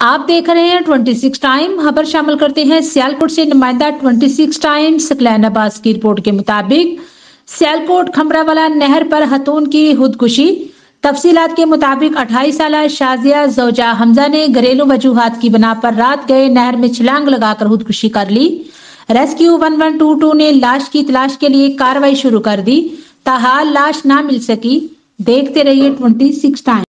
आप देख रहे हैं 26 टाइम। खबर शामिल करते हैं सियालकोट से नुमाइंदा 26 टाइम सकलैन अब्बास की रिपोर्ट के मुताबिक सियालकोट खमरावाला नहर पर खतून की खुदकुशी। तफसीलात के मुताबिक 28 साल शाजिया जोजा हमजा ने घरेलू वजूहात की बिना पर रात गए नहर में छलांग लगाकर खुदकुशी कर ली। रेस्क्यू 1122 ने लाश की तलाश के लिए कार्रवाई शुरू कर दी, ताहाल लाश ना मिल सकी। देखते रहिए 26 टाइम।